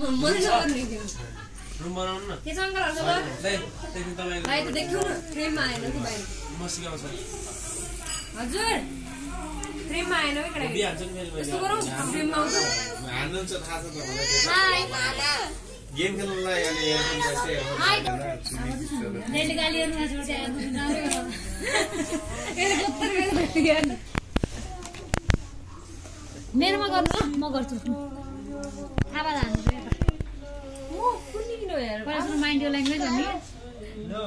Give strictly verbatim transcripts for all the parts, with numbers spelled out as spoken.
मलाई नगर्ने के रुम बनाउनु न के सङ्कल हर्छ ल ले देखि तपाईँ भाइ त देख्यौ न फ्रेममा आएन कि भाइ म सिकाउँछु हजुर फ्रेममा आएन कि केटा बिहान्छ नि फेरि यस्तो गरौँ फ्रेममा आउँछ हाल्नुहुन्छ थाहा छ तपाईँलाई हाय मामा गेम खेल्नलाई अनि हेर्नुहुन्छ हाय डेली गालीहरुमा छोड्छ आउँछ नामै गर्नु यसले कत्तर बेला हेर्नु मेरोमा गर्नु म गर्छु थाहा भए हान्छु म कुन्नी किन हेर परस्पर माइन्ड यो ल्याङ्ग्वेज हो नि नो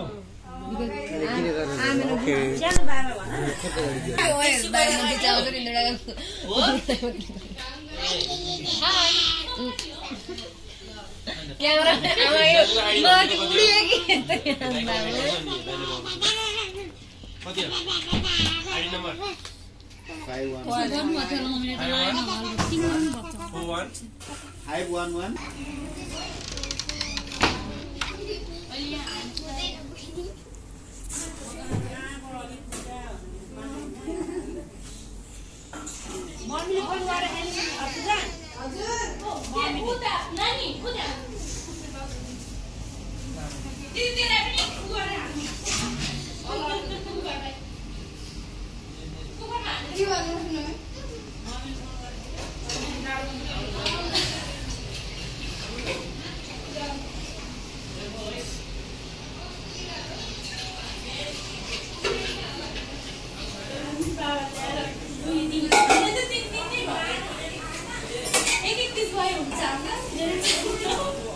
सानो बाबा भन ओए बाहिर बिचाउँछ नि हो हाय क्यामेरा आमा यो माथि उडियो कि कति हो आइडी नम्बर five one गर्नु भयो ल मैले त लाइन नभल्नु तिन गर्नु पर्छ four one five one one मम्मीले फोन गरेर हेर्नु हजुर हजुर कुदा नानी कुदा दिदीलाई पनि गरेर हाल्नु के भन्नु न एक एक पिस भयो हुन्छ